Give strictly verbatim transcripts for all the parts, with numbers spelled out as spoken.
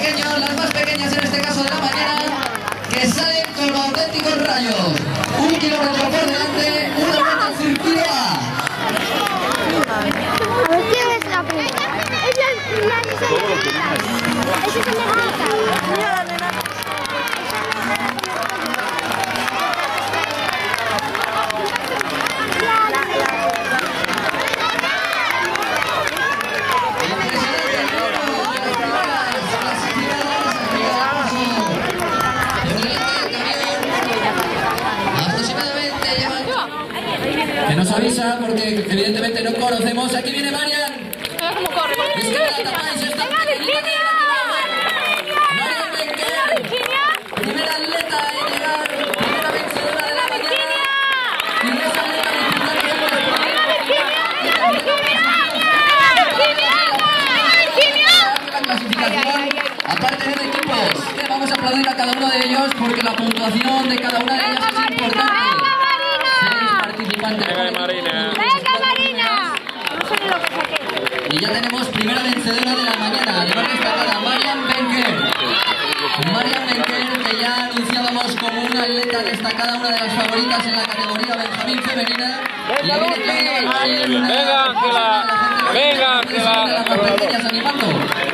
pequeños, las más pequeñas en este caso de la mañana, que salen con auténticos rayos. Un kilómetro por delante, una meta al circuito A. A ver quién es la primera. Ella es la que se necesita. Ese se necesita. Mira la nena. Que nos avisa porque evidentemente no conocemos. Aquí viene Marian. ¿Cómo corre? Es que la tapáis esta Virginia! Marian Benker, primera atleta en llegar, primera vencedora de la mañana. Y no es atleta la clasificación. Aparte de equipos, vamos a aplaudir a cada uno de ellos porque la puntuación de cada una de ellas es importante. Venga, Marina. ¡Venga, Marina! No sé ni lo que saqué. Y ya tenemos primera vencedora de la mañana, además destacada, Marian Benker. Marian Benker, que ya anunciábamos como una atleta destacada, una de las favoritas en la categoría Benjamín femenina. Y ya viene Claudia. Venga, Ángela. Venga, Ángela. Las más pequeñas animando.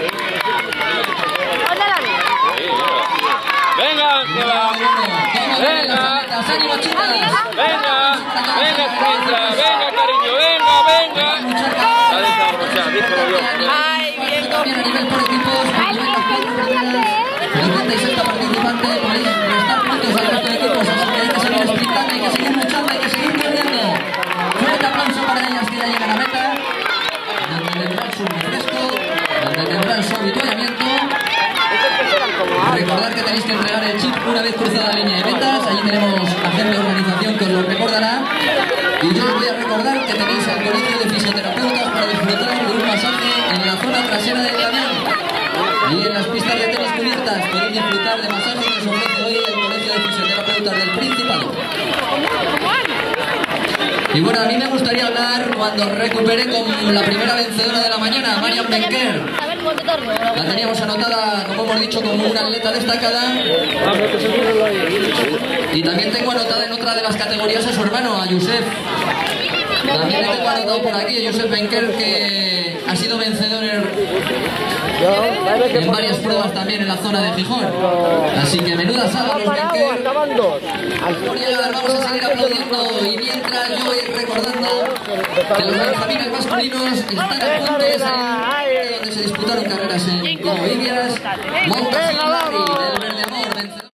Venga, Ángela. Venga. ¡Ánimo, chicas! Venga. Venga, Spencer. Venga, cariño. Venga, venga. La desabrochada, díselo yo. Ay, bien, También a nivel por equipos, cincuenta y seis participante, podéis restar puntos al resto de equipos, así que hay que seguir sprintando, hay que seguir luchando, hay que seguir perdiendo. Fuerte aplauso para ellas que ya llegan a meta, donde tendrán su refresco, donde tendrán su habituallamiento. Recordad que tenéis que entregar el chip una vez cruzada la línea de metas, allí tenemos agente de organización que os lo recordará. Y yo os voy a recordar que tenéis el colegio de fisioterapeutas para disfrutar de un masaje en la zona trasera del camión. Y en las pistas de tenis cubiertas podéis disfrutar de masajes que os ofrece hoy el colegio de fisioterapeutas del Principado. Y bueno, a mí me gustaría hablar cuando recupere con la primera vencedora de la mañana, Marian Benker. La teníamos anotada, como hemos dicho, como una atleta destacada. Y también tengo anotada en otra de las categorías a su hermano, a Josep. También le tengo anotado por aquí a Josep Benker, que ha sido vencedor en, en varias pruebas también en la zona de Gijón. Así que menuda saga los Benker. Vamos a seguir aplaudiendo y mientras yo voy recordando que los benjamines masculinos están a punto de salir donde se disputaron carreras en Vivias, Montes y Larry, del Verde Amor.